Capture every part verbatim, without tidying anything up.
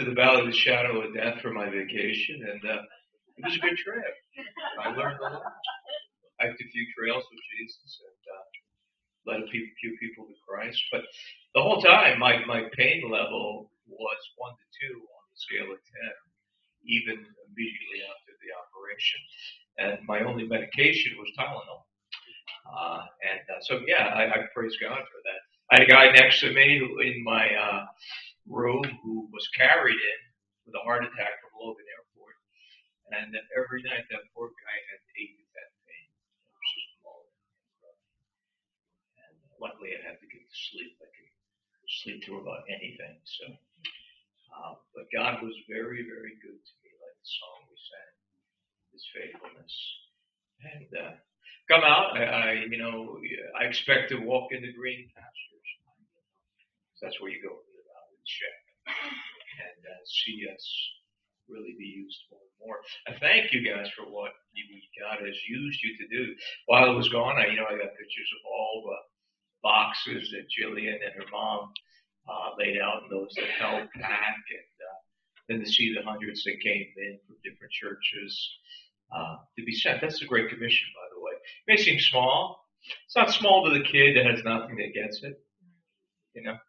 to the Valley of the Shadow of Death for my vacation, and uh, it was a good trip. I learned a lot. Hiked a few trails with Jesus and uh, led a few, few people to Christ. But the whole time, my, my pain level was one to two on the scale of ten, even immediately after the operation. And my only medication was Tylenol. Uh, and uh, so, yeah, I, I praise God for that. I had a guy next to me who, in my uh, room who was carried in with a heart attack from Logan Airport. And then every night that poor guy had eight to ten pain. It was just long and rough. And luckily I had to get to sleep. I could sleep through about anything. So, uh, but God was very, very good to me, like the song we sang, His faithfulness. And uh, come out, I, I, you know, I expect to walk in the green pastures. That's where you go to the Valley of the Shadow and uh, see us really be used more and more. I thank you guys for what you, God has used you to do. While I was gone, I, you know, I got pictures of all the boxes that Jillian and her mom uh, laid out and those that helped pack, and uh, then to see the hundreds that came in from different churches uh, to be sent. That's a great commission, by the way. It may seem small. It's not small to the kid that has nothing that gets it, you know.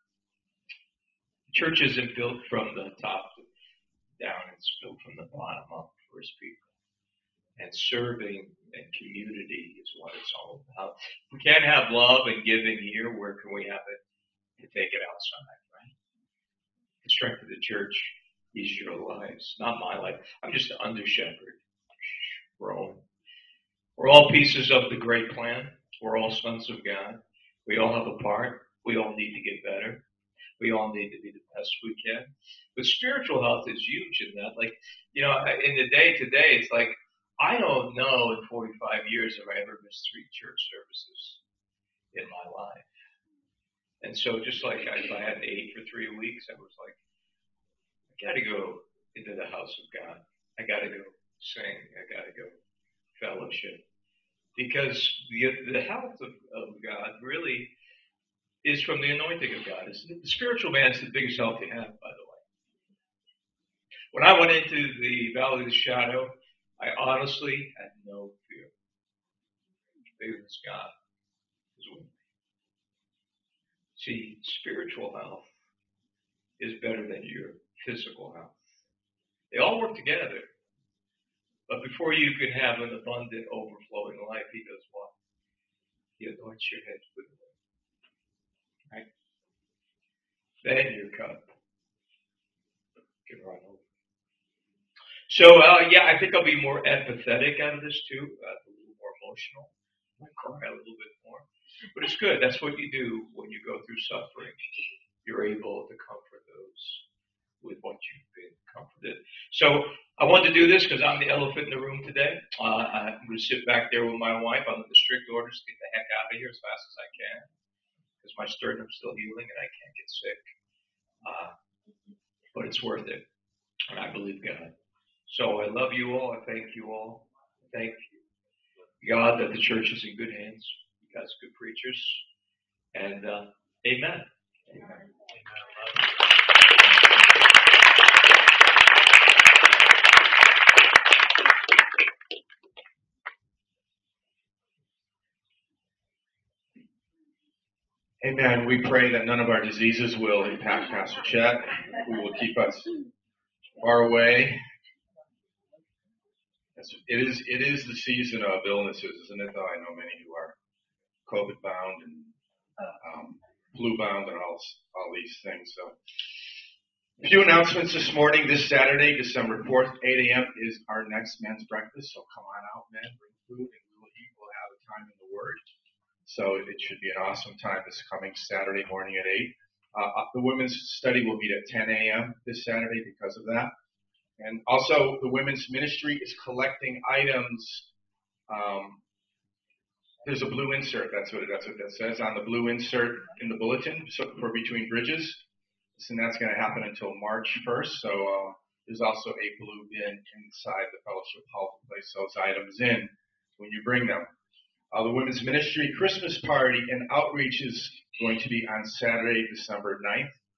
Church isn't built from the top down. It's built from the bottom up for His people. And serving and community is what it's all about. If we can't have love and giving here, where can we have it to take it outside, right? The strength of the church is your lives, not my life. I'm just an under shepherd. We're all, we're all pieces of the great plan. We're all sons of God. We all have a part. We all need to get better. We all need to be the best we can. But spiritual health is huge in that. Like, you know, in the day to day, it's like, I don't know in forty-five years if I ever missed three church services in my life. And so just like I, if I hadn't ate for three weeks, I was like, I got to go into the house of God. I got to go sing. I got to go fellowship. Because the, the health of, of God really is from the anointing of God. It's, the spiritual man is the biggest health you have, by the way. When I went into the Valley of the Shadow, I honestly had no fear. Because God is with me. See, spiritual health is better than your physical health. They all work together. But before you can have an abundant, overflowing life, He does what? He anoints your head with oil. Right? Then your cup can run over. So, uh, yeah, I think I'll be more empathetic out of this too, uh, a little more emotional. I might cry a little bit more. But it's good. That's what you do when you go through suffering. You're able to comfort those with what you've been comforted. So I wanted to do this because I'm the elephant in the room today. Uh, I'm going to sit back there with my wife. I'm under strict orders to get the heck out of here as fast as I can because my sternum's still healing and I can't get sick. Uh, but it's worth it. And I believe God. So I love you all. I thank you all. Thank God that the church is in good hands. You guys are good preachers. And uh, amen. Amen. Amen. We pray that none of our diseases will impact Pastor Chet, who will keep us far away. It is it is the season of illnesses, isn't it? Though I know many who are COVID bound and um, flu bound and all all these things. So, a few announcements this morning. This Saturday, December fourth, eight a.m. is our next men's breakfast. So come on out, men, bring food, and we will eat. We'll have a time in the Word. So it should be an awesome time this coming Saturday morning at eight. Uh, the women's study will meet at ten a.m. this Saturday because of that. And also, the women's ministry is collecting items. Um, there's a blue insert. That's what it, that's what that says on the blue insert in the bulletin so for Between Bridges. And that's going to happen until March first. So uh, there's also a blue bin inside the fellowship hall to place those items in when you bring them. Uh, the women's ministry Christmas party and outreach is going to be on Saturday, December ninth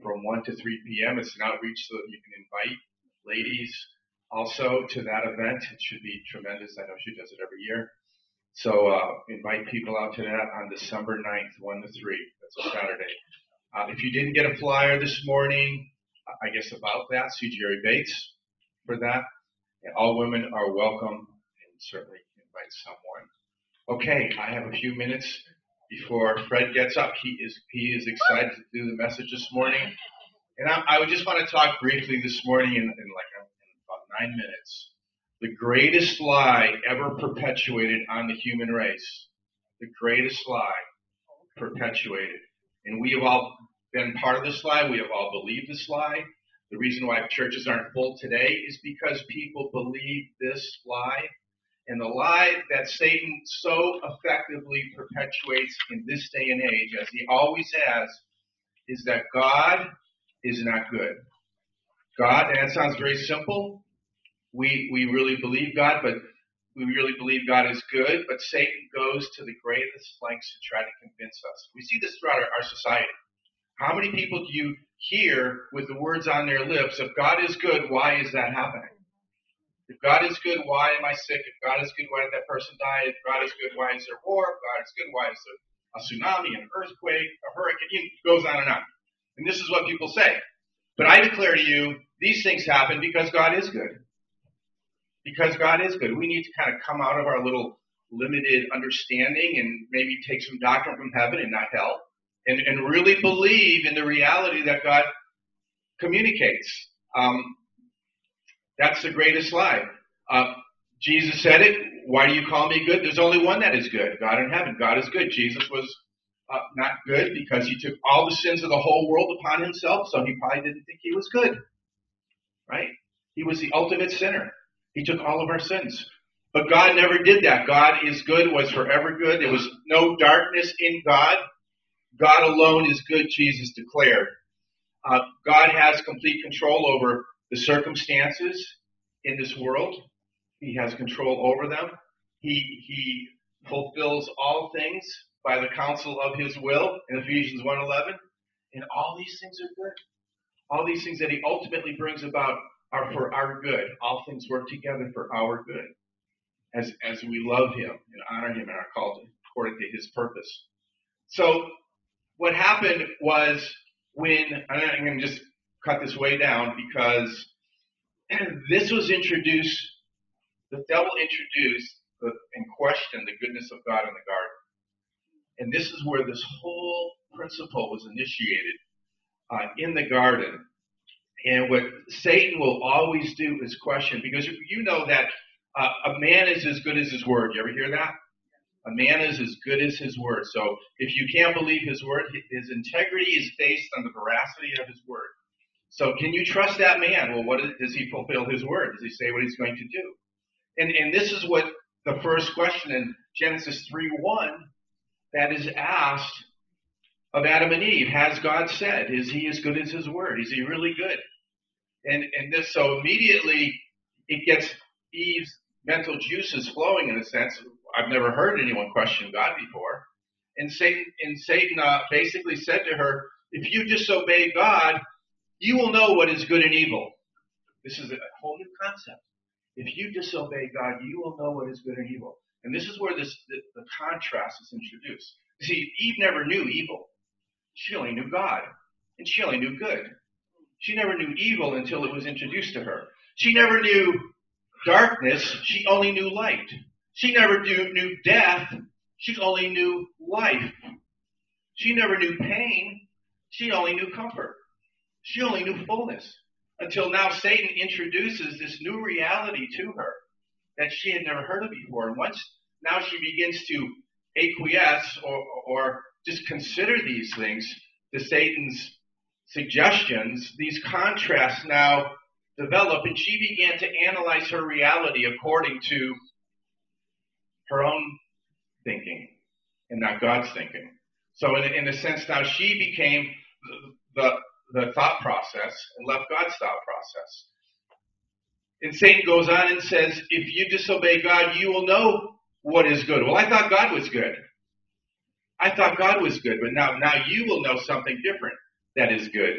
from one to three p.m. It's an outreach so that you can invite ladies also to that event. It should be tremendous. I know she does it every year. So uh, invite people out to that on December ninth, one to three. That's a Saturday. Uh, if you didn't get a flyer this morning, I guess about that, see Jerry Bates for that. And all women are welcome, and certainly invite someone. Okay, I have a few minutes before Fred gets up. He is he is excited to do the message this morning. And I, I would just want to talk briefly this morning in, in like a, in about nine minutes. The greatest lie ever perpetuated on the human race. The greatest lie perpetuated. And we have all been part of this lie. We have all believed this lie. The reason why churches aren't full today is because people believe this lie. And the lie that Satan so effectively perpetuates in this day and age, as he always has, is that God is not good. God, and that sounds very simple. We we really believe God, but we really believe God is good, but Satan goes to the greatest lengths to try to convince us. We see this throughout our, our society. How many people do you hear with the words on their lips, if God is good, why is that happening? If God is good, why am I sick? If God is good, why did that person die? If God is good, why is there war? If God is good, why is there a tsunami, an earthquake, a hurricane? It goes on and on. And this is what people say. But I declare to you, these things happen because God is good. Because God is good. We need to kind of come out of our little limited understanding and maybe take some doctrine from heaven and not hell. And, and really believe in the reality that God communicates. Um, that's the greatest lie. Uh, Jesus said it. Why do you call me good? There's only one that is good. God in heaven. God is good. Jesus was uh, not good because he took all the sins of the whole world upon himself, so he probably didn't think he was good. Right? He was the ultimate sinner. He took all of our sins. But God never did that. God is good, was forever good. There was no darkness in God. God alone is good, Jesus declared. Uh, God has complete control over the circumstances in this world. He has control over them. He, he fulfills all things by the counsel of his will in Ephesians one eleven. And all these things are good. All these things that he ultimately brings about are for our good. All things work together for our good as, as we love him and honor him and are called according to his purpose. So what happened was when, I'm going to just cut this way down because this was introduced, the devil introduced the, and questioned the goodness of God in the garden. And this is where this whole principle was initiated uh, in the garden. And what Satan will always do is question, because you know that uh, a man is as good as his word. You ever hear that? A man is as good as his word. So if you can't believe his word, his integrity is based on the veracity of his word. So can you trust that man? Well, what is, does he fulfill his word? Does he say what he's going to do? And, and this is what the first question in Genesis three one that is asked of Adam and Eve. Has God said? Is he as good as his word? Is he really good? And, and this, so immediately it gets Eve's mental juices flowing in a sense. I've never heard anyone question God before. And Satan, and Satan uh, basically said to her, if you disobey God, you will know what is good and evil. This is a whole new concept. If you disobey God, you will know what is good and evil. And this is where this the, the contrast is introduced. You see, Eve never knew evil. She only knew God. And she only knew good. She never knew evil until it was introduced to her. She never knew darkness. She only knew light. She never knew, knew death. She only knew life. She never knew pain. She only knew comfort. She only knew fullness. Until now Satan introduces this new reality to her that she had never heard of before. And once now she begins to acquiesce or, or just consider these things, to Satan's suggestions, these contrasts now develop, and she began to analyze her reality according to her own thinking and not God's thinking. So in, in a sense now she became the, the the thought process and left God's thought process. And Satan goes on and says, if you disobey God, you will know what is good. Well, I thought God was good. I thought God was good, but now, now you will know something different that is good.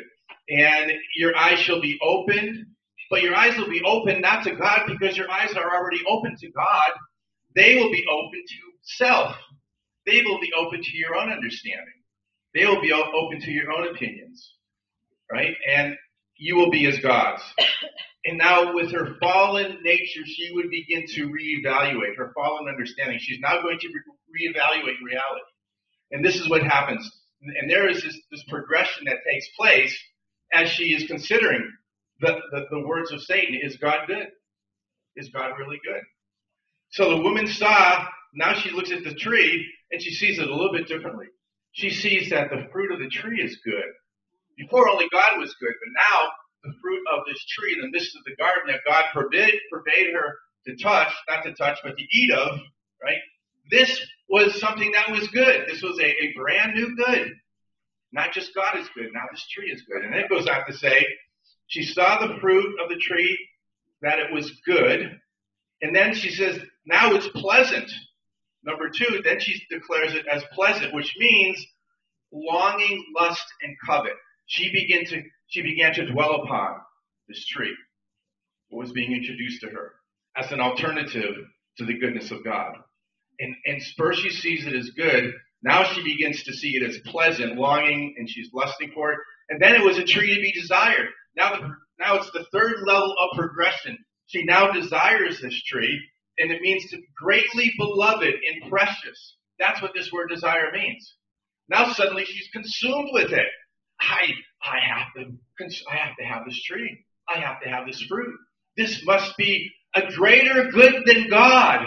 and your eyes shall be opened, but your eyes will be open not to God because your eyes are already open to God. They will be open to self. They will be open to your own understanding. They will be open to your own opinions, right? And you will be as gods. And now with her fallen nature, she would begin to reevaluate her fallen understanding. She's now going to re- reevaluate reality. And this is what happens. And there is this, this progression that takes place as she is considering the, the, the words of Satan. Is God good? Is God really good? So the woman saw, now she looks at the tree and she sees it a little bit differently. She sees that the fruit of the tree is good. Before only God was good, but now the fruit of this tree in the midst of the garden that God forbid, forbade her to touch, not to touch, but to eat of, right? This was something that was good. This was a, a brand new good. Not just God is good, now this tree is good. And then it goes on to say, she saw the fruit of the tree, that it was good. And then she says, now it's pleasant. Number two, then she declares it as pleasant, which means longing, lust, and covet. She began to she began to dwell upon this tree, what was being introduced to her, as an alternative to the goodness of God. And, and first she sees it as good. Now she begins to see it as pleasant, longing, and she's lusting for it. And then it was a tree to be desired. Now, the, now it's the third level of progression. She now desires this tree, and it means to be greatly beloved and precious. That's what this word desire means. Now suddenly she's consumed with it. I, I have to, I have to have this tree. I have to have this fruit. This must be a greater good than God.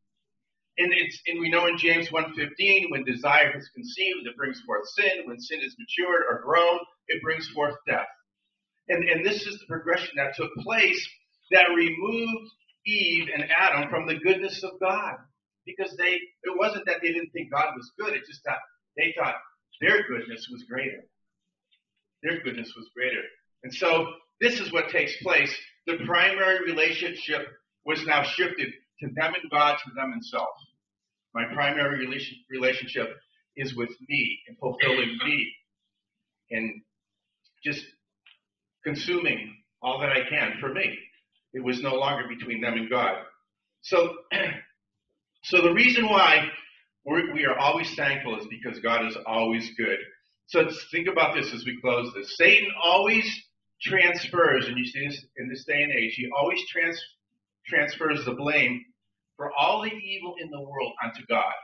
And it's, and we know in James one fifteen, when desire is conceived, it brings forth sin. When sin is matured or grown, it brings forth death. And, and this is the progression that took place that removed Eve and Adam from the goodness of God. Because they, it wasn't that they didn't think God was good. It's just that they thought their goodness was greater. Their goodness was greater. And so this is what takes place. The primary relationship was now shifted to them and God, to them and self. My primary relation, relationship is with me and fulfilling me and just consuming all that I can for me. It was no longer between them and God. So, so the reason why we're, we are always thankful is because God is always good. So let's think about this as we close this. Satan always transfers, and you see this in this day and age, he always trans, transfers the blame for all the evil in the world onto God.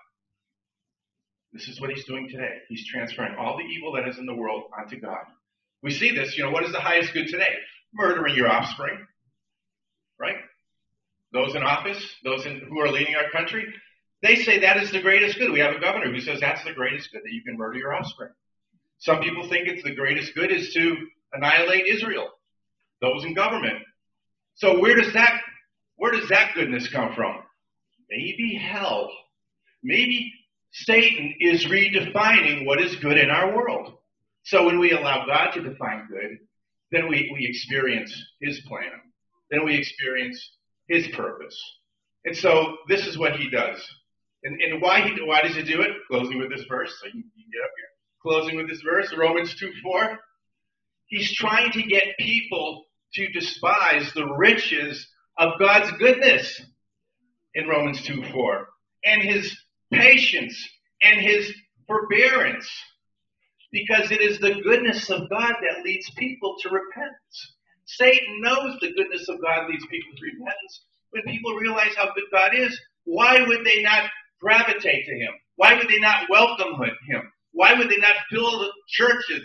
This is what he's doing today. He's transferring all the evil that is in the world onto God. We see this, you know, what is the highest good today? Murdering your offspring, right? Those in office, those in, who are leading our country, they say that is the greatest good. We have a governor who says that's the greatest good, that you can murder your offspring. Some people think it's the greatest good is to annihilate Israel, those in government. So where does that, where does that goodness come from? Maybe hell. Maybe Satan is redefining what is good in our world. So when we allow God to define good, then we, we experience his plan. Then we experience his purpose. And so this is what he does. And, and why he, why does he do it? Closing with this verse, so you, you can get up here. Closing with this verse, Romans two four. He's trying to get people to despise the riches of God's goodness in Romans two four. And his patience and his forbearance. Because it is the goodness of God that leads people to repentance. Satan knows the goodness of God leads people to repentance. When people realize how good God is, why would they not gravitate to him? Why would they not welcome him? Why would they not fill the churches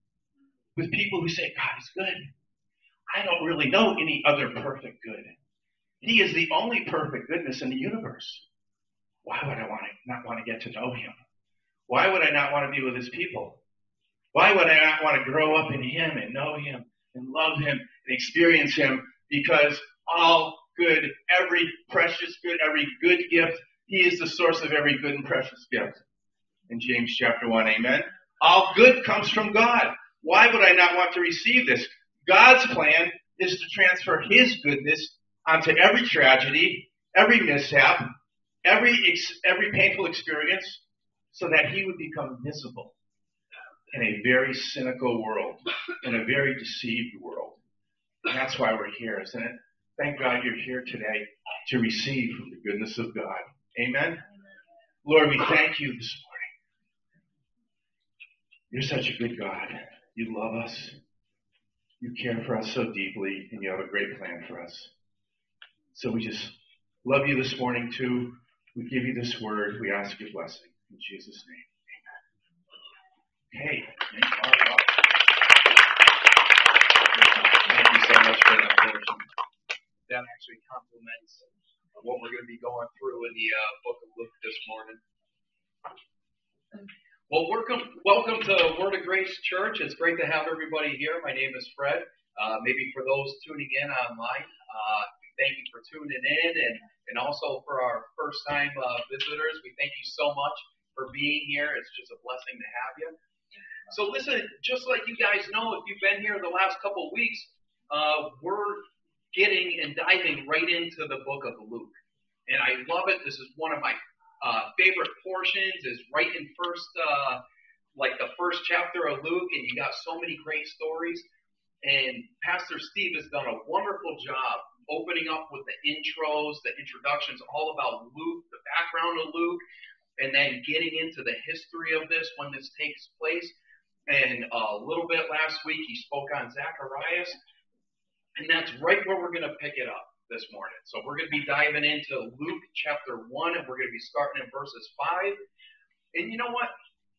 with people who say, God is good? I don't really know any other perfect good. He is the only perfect goodness in the universe. Why would I want to not want to get to know him? Why would I not want to be with his people? Why would I not want to grow up in him and know him and love him and experience him? Because all good, every precious good, every good gift, he is the source of every good and precious gift. In James chapter one, amen. All good comes from God. Why would I not want to receive this? God's plan is to transfer his goodness onto every tragedy, every mishap, every every painful experience, so that he would become visible. in a very cynical world, in a very deceived world. And that's why we're here, isn't it? Thank God you're here today to receive from the goodness of God. Amen? Amen. Lord, we thank you this morning. You're such a good God. You love us. You care for us so deeply, and you have a great plan for us. So we just love you this morning, too. We give you this word. We ask your blessing. In Jesus' name, amen. Hey. Thank you so much for that portion. That actually complements what we're going to be going through in the uh, book of Luke this morning. Well, welcome, welcome to Word of Grace Church. It's great to have everybody here. My name is Fred. Uh, maybe for those tuning in online, uh, thank you for tuning in, and, and also for our first-time uh, visitors, we thank you so much for being here. It's just a blessing to have you. So listen, just like you guys know, if you've been here the last couple of weeks, uh, we're getting and diving right into the book of Luke. And I love it. This is one of my uh, favorite portions, is right in first, uh, like the first chapter of Luke, and you got so many great stories. And Pastor Steve has done a wonderful job opening up with the intros, the introductions, all about Luke, the background of Luke, and then getting into the history of this when this takes place. And a little bit last week, he spoke on Zacharias. And that's right where we're going to pick it up this morning. So we're going to be diving into Luke chapter one, and we're going to be starting in verses five. And you know what?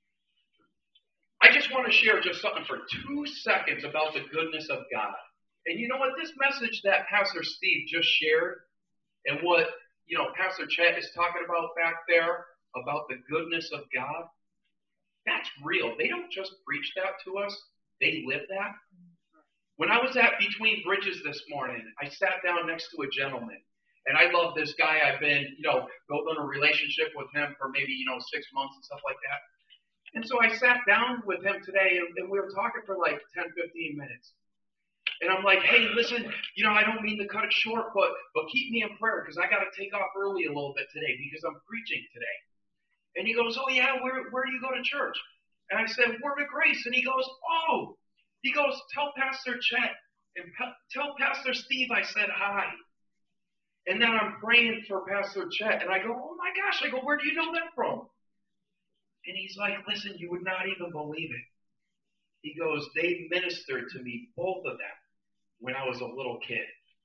I just want to share just something for two seconds about the goodness of God. And you know what? This message that Pastor Steve just shared, and what, you know, Pastor Chet is talking about back there, about the goodness of God, that's real. They don't just preach that to us. They live that. When I was at Between Bridges this morning, I sat down next to a gentleman. And I love this guy. I've been, you know, building a relationship with him for maybe, you know, six months and stuff like that. And so I sat down with him today, and, and we were talking for like ten, fifteen minutes. And I'm like, hey, listen, you know, I don't mean to cut it short, but but keep me in prayer, because I got to take off early a little bit today because I'm preaching today. And he goes, oh, yeah, where, where do you go to church? And I said, Word of Grace. And he goes, oh. He goes, tell Pastor Chet and pa- tell Pastor Steve I said hi. And then I'm praying for Pastor Chet. And I go, oh my gosh. I go, where do you know that from? And he's like, listen, you would not even believe it. He goes, they ministered to me, both of them, when I was a little kid.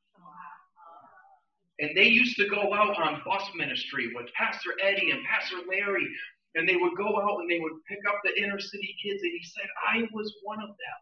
And they used to go out on bus ministry with Pastor Eddie and Pastor Larry. And they would go out and they would pick up the inner city kids. And he said, I was one of them.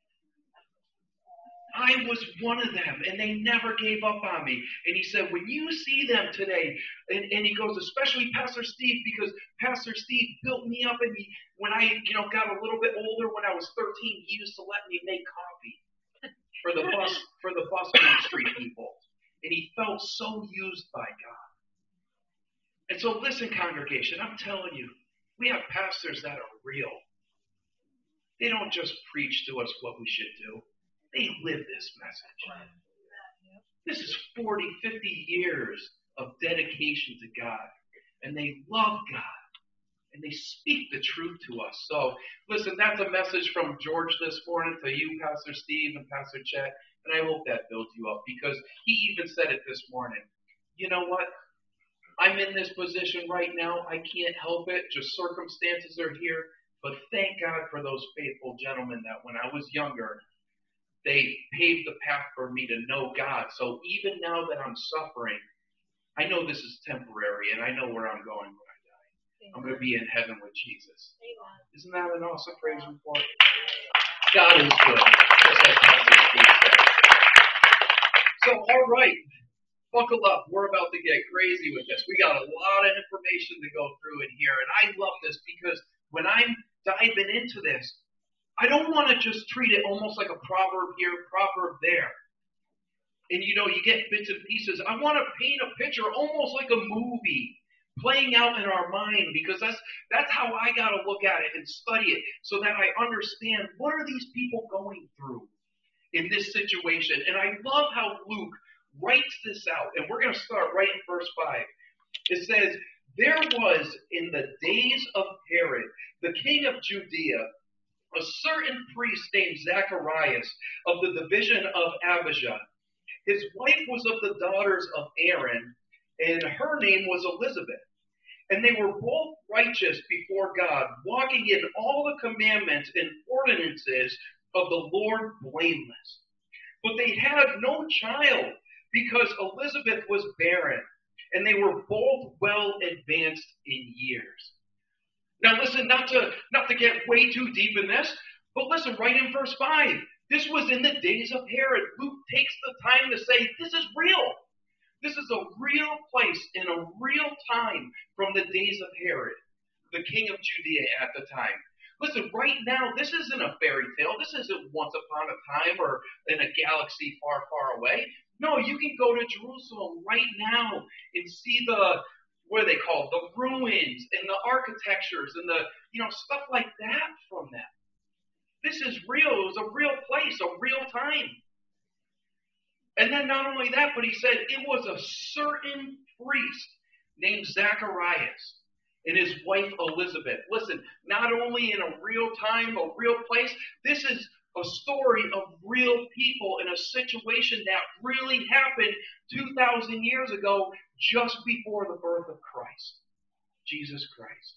I was one of them, and they never gave up on me. And he said, when you see them today, and, and he goes, especially Pastor Steve, because Pastor Steve built me up, and he, when I, you know, got a little bit older, when I was thirteen, he used to let me make coffee for the bus, for the bus ministry people. And he felt so used by God. And so listen, congregation, I'm telling you, we have pastors that are real. They don't just preach to us what we should do. They live this message. This is forty, fifty years of dedication to God. And they love God. And they speak the truth to us. So, listen, that's a message from George this morning to you, Pastor Steve and Pastor Chet. And I hope that builds you up, because he even said it this morning. You know what? I'm in this position right now. I can't help it. Just circumstances are here. But thank God for those faithful gentlemen that when I was younger, they paved the path for me to know God. So even now that I'm suffering, I know this is temporary, and I know where I'm going when I die. I'm going to be in heaven with Jesus. Isn't that an awesome praise report? God is good, just like Pastor Steve said. So, all right, buckle up. We're about to get crazy with this. We got a lot of information to go through in here, and I love this because when I'm diving into this, I don't want to just treat it almost like a proverb here, proverb there. And, you know, you get bits and pieces. I want to paint a picture almost like a movie playing out in our mind, because that's that's how I got to look at it and study it, so that I understand what are these people going through in this situation. And I love how Luke writes this out. And we're going to start right in verse five. It says, there was in the days of Herod, the king of Judea, a certain priest named Zacharias of the division of Abijah. His wife was of the daughters of Aaron, and her name was Elizabeth. And they were both righteous before God, walking in all the commandments and ordinances of the Lord blameless. But they had no child, because Elizabeth was barren, and they were both well advanced in years. Now listen, not to not to get way too deep in this, but listen, right in verse five. This was in the days of Herod. Luke takes the time to say, this is real. This is a real place in a real time from the days of Herod, the king of Judea at the time. Listen, right now, this isn't a fairy tale. This isn't once upon a time or in a galaxy far, far away. No, you can go to Jerusalem right now and see the, what are they called? The ruins and the architectures and the, you know, stuff like that from them. This is real. It was a real place, a real time. And then not only that, but he said it was a certain priest named Zacharias and his wife Elizabeth. Listen, not only in a real time, a real place, this is a story of real people in a situation that really happened two thousand years ago, just before the birth of Christ, Jesus Christ.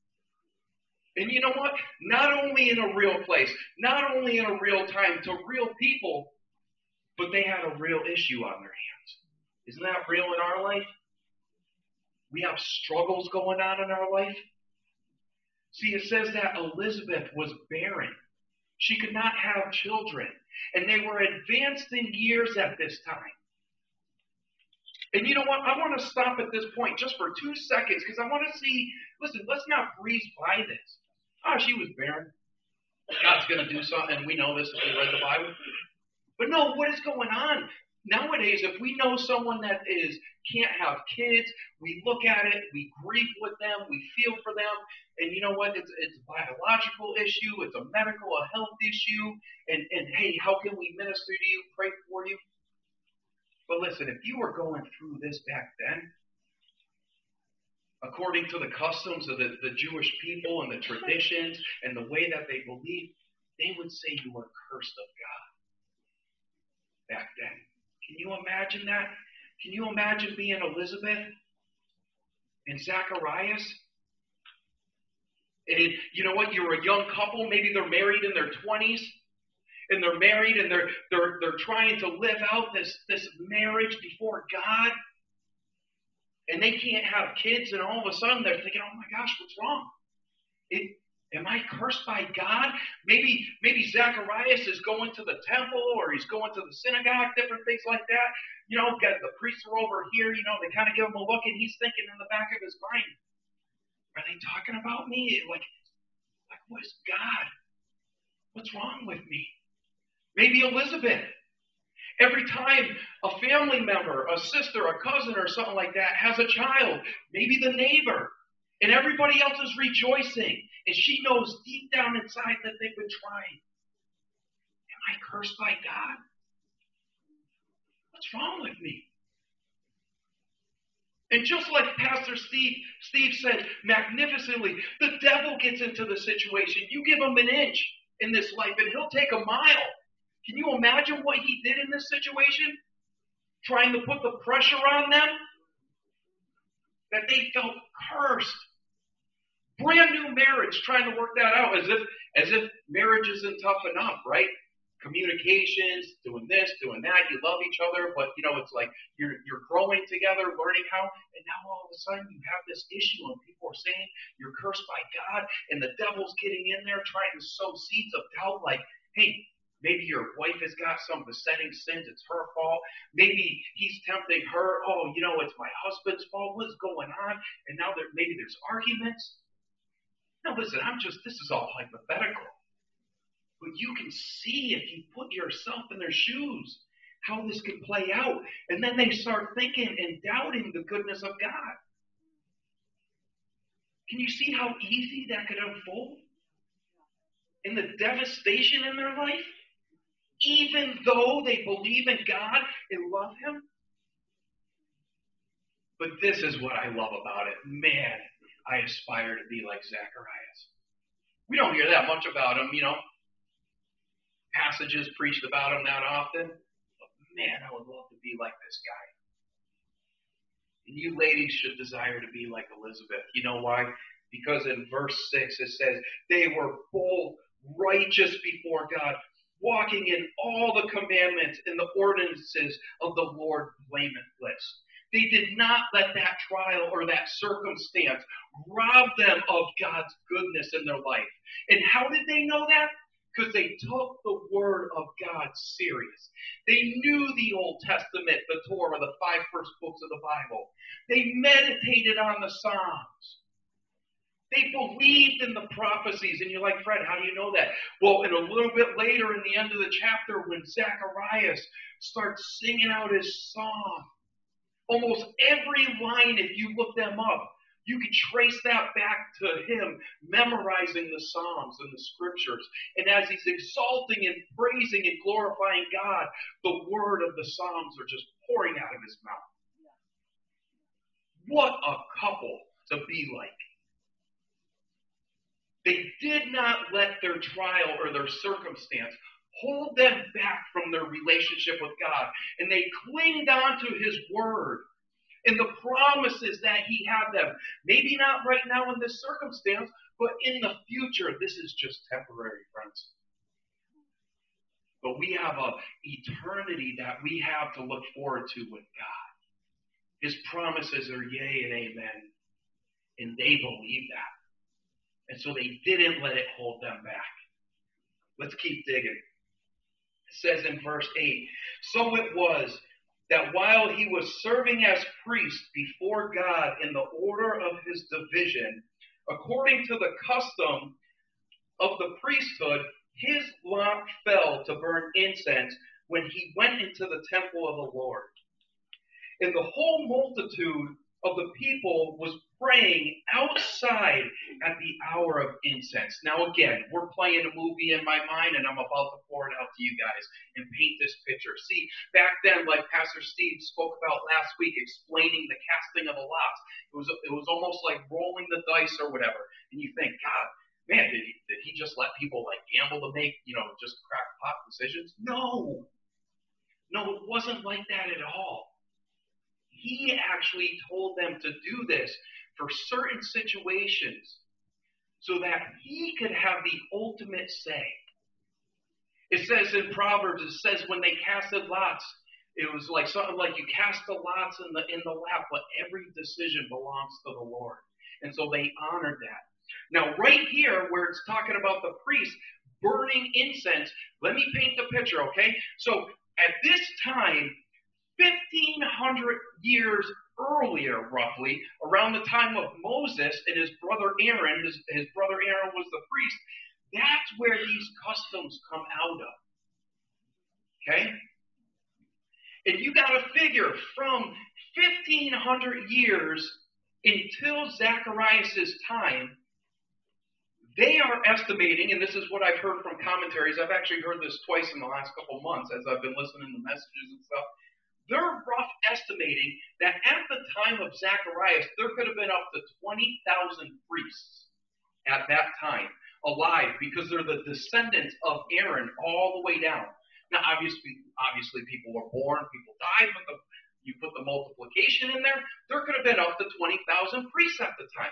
And you know what? Not only in a real place, not only in a real time, to real people, but they had a real issue on their hands. Isn't that real in our life? We have struggles going on in our life. See, it says that Elizabeth was barren. She could not have children. And they were advanced in years at this time. And you know what? I want to stop at this point just for two seconds because I want to see, listen, let's not breeze by this. Oh, she was barren. God's going to do something. We know this if we read the Bible. But no, what is going on? Nowadays, if we know someone that is can't have kids, we look at it, we grieve with them, we feel for them, and you know what? It's, it's a biological issue, it's a medical, a health issue, and, and hey, how can we minister to you, pray for you? But listen, if you were going through this back then, according to the customs of the, the Jewish people and the traditions and the way that they believed, they would say you were cursed of God back then. Can you imagine that? Can you imagine being Elizabeth and Zacharias? And you know what? You're a young couple. Maybe they're married in their twenties. And they're married and they're they're they're trying to live out this, this marriage before God. And they can't have kids, and all of a sudden they're thinking, oh my gosh, what's wrong? It, am I cursed by God? Maybe maybe Zacharias is going to the temple or he's going to the synagogue, different things like that. You know, get the priests are over here, you know, they kind of give him a look, and he's thinking in the back of his mind, are they talking about me? Like, like what is God? What's wrong with me? Maybe Elizabeth. Every time a family member, a sister, a cousin, or something like that has a child, maybe the neighbor, and everybody else is rejoicing, and she knows deep down inside that they've been trying. Am I cursed by God? What's wrong with me? And just like Pastor Steve, Steve said magnificently, the devil gets into the situation. You give him an inch in this life, and he'll take a mile. Can you imagine what he did in this situation? Trying to put the pressure on them that they felt cursed. Brand new marriage, trying to work that out as if as if marriage isn't tough enough, right? Communications, doing this, doing that. You love each other, but you know it's like you're you're growing together, learning how. And now all of a sudden you have this issue, and people are saying you're cursed by God, and the devil's getting in there trying to sow seeds of doubt, like, hey. Maybe your wife has got some besetting sins. It's her fault. Maybe he's tempting her. Oh, you know, it's my husband's fault. What's going on? And now there, maybe there's arguments. Now, listen, I'm just, this is all hypothetical. But you can see if you put yourself in their shoes how this could play out. And then they start thinking and doubting the goodness of God. Can you see how easy that could unfold? In the devastation in their life? Even though they believe in God and love Him? But this is what I love about it. Man, I aspire to be like Zacharias. We don't hear that much about him, you know. Passages preached about him that often. But man, I would love to be like this guy. And you ladies should desire to be like Elizabeth. You know why? Because in verse six it says, they were both righteous before God, walking in all the commandments and the ordinances of the Lord blameless. They did not let that trial or that circumstance rob them of God's goodness in their life. And how did they know that? Because they took the word of God serious. They knew the Old Testament, the Torah, the five first books of the Bible. They meditated on the Psalms. They believed in the prophecies. And you're like, Fred, how do you know that? Well, and a little bit later in the end of the chapter, when Zacharias starts singing out his song, almost every line, if you look them up, you could trace that back to him memorizing the Psalms and the Scriptures. And as he's exalting and praising and glorifying God, the word of the Psalms are just pouring out of his mouth. What a couple to be like. They did not let their trial or their circumstance hold them back from their relationship with God. And they clinged on to his word and the promises that he had them. Maybe not right now in this circumstance, but in the future. This is just temporary, friends. But we have an eternity that we have to look forward to with God. His promises are yea and amen. And they believe that. And so they didn't let it hold them back. Let's keep digging. It says in verse eight, so it was that while he was serving as priest before God in the order of his division, according to the custom of the priesthood, his lot fell to burn incense when he went into the temple of the Lord. And the whole multitude of the people was praying outside at the hour of incense. Now again, we're playing a movie in my mind, and I'm about to pour it out to you guys and paint this picture. See, back then, like Pastor Steve spoke about last week, explaining the casting of the lots, it was it was almost like rolling the dice or whatever. And you think, God, man, did he did he just let people like gamble to make, you know, just crackpot decisions? No, no, it wasn't like that at all. He actually told them to do this for certain situations so that he could have the ultimate say. It says in Proverbs, it says when they casted lots, it was like something like you cast the lots in the in the lap, but every decision belongs to the Lord. And so they honored that. Now, right here where it's talking about the priest burning incense, let me paint the picture, okay? So at this time, fifteen hundred years earlier, roughly, around the time of Moses and his brother Aaron, his, his brother Aaron was the priest, that's where these customs come out of. Okay? And you got to figure from fifteen hundred years until Zacharias' time, they are estimating, and this is what I've heard from commentaries, I've actually heard this twice in the last couple months as I've been listening to messages and stuff. They're rough estimating that at the time of Zacharias, there could have been up to twenty thousand priests at that time alive because they're the descendants of Aaron all the way down. Now, obviously, obviously people were born, people died, but the, you put the multiplication in there, there could have been up to twenty thousand priests at the time.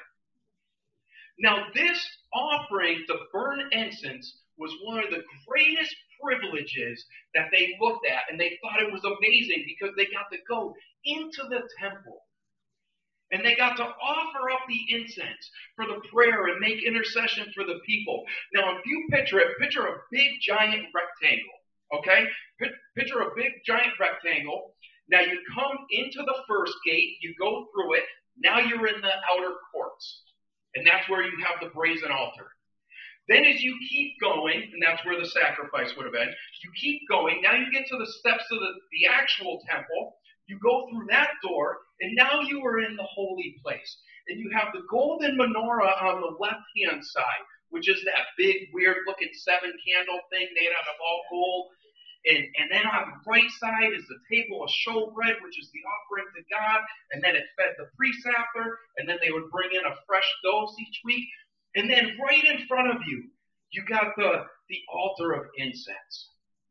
Now, this offering to burn incense was one of the greatest privileges that they looked at, and they thought it was amazing because they got to go into the temple and they got to offer up the incense for the prayer and make intercession for the people. Now, if you picture it, picture a big giant rectangle, okay? Picture a big giant rectangle. Now, you come into the first gate, you go through it, now you're in the outer courts, and that's where you have the brazen altar. Then as you keep going, and that's where the sacrifice would have been, you keep going, now you get to the steps of the, the actual temple, you go through that door, and now you are in the holy place. And you have the golden menorah on the left-hand side, which is that big, weird-looking seven-candle thing made out of all gold. And, and then on the right side is the table of showbread, which is the offering to God, and then it fed the priests after, and then they would bring in a fresh dose each week. And then right in front of you, you got the, the altar of incense.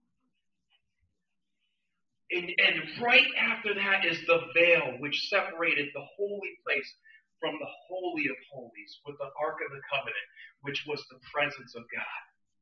And, and right after that is the veil, which separated the holy place from the Holy of Holies with the Ark of the Covenant, which was the presence of God.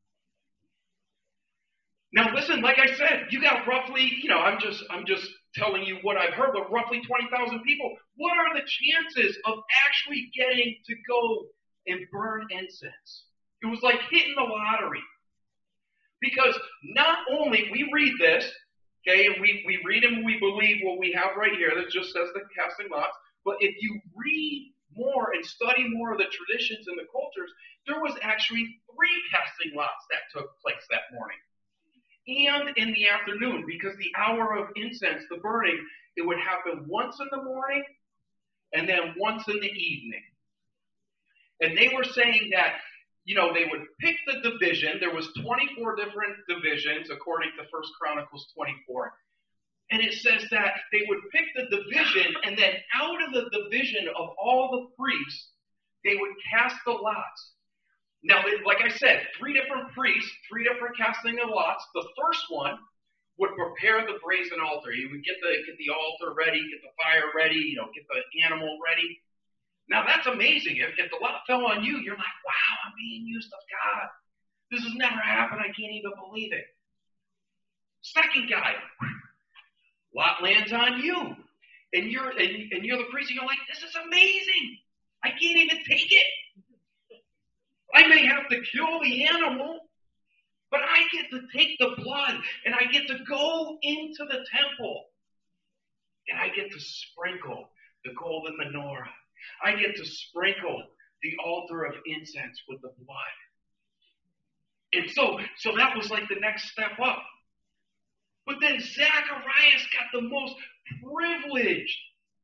Now listen, like I said, you got roughly, you know, I'm just I'm just telling you what I've heard, but roughly twenty thousand people. What are the chances of actually getting to go and burn incense? It was like hitting the lottery. Because not only, we read this, okay, and we, we read and we believe what we have right here that just says the casting lots, but if you read more and study more of the traditions and the cultures, there was actually three casting lots that took place that morning. And in the afternoon, because the hour of incense, the burning, it would happen once in the morning and then once in the evening. And they were saying that, you know, they would pick the division. There was twenty-four different divisions, according to First Chronicles twenty-four. And it says that they would pick the division, and then out of the division of all the priests, they would cast the lots. Now, like I said, three different priests, three different casting of lots. The first one would prepare the brazen altar. He would get the get the altar ready, get the fire ready, you know, get the animal ready. Now, that's amazing. If, if the lot fell on you, you're like, wow, I'm being used of God. This has never happened. I can't even believe it. Second guy, lot lands on you. And you're, and, and you're the priest, and you're like, this is amazing. I can't even take it. I may have to kill the animal, but I get to take the blood, and I get to go into the temple, and I get to sprinkle the golden menorah. I get to sprinkle the altar of incense with the blood. And so, so that was like the next step up. But then Zacharias got the most privileged